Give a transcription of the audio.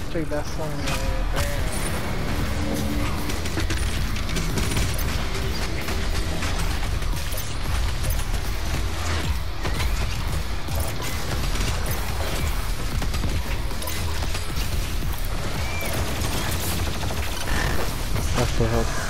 Take that song, man. Damn. That's the help.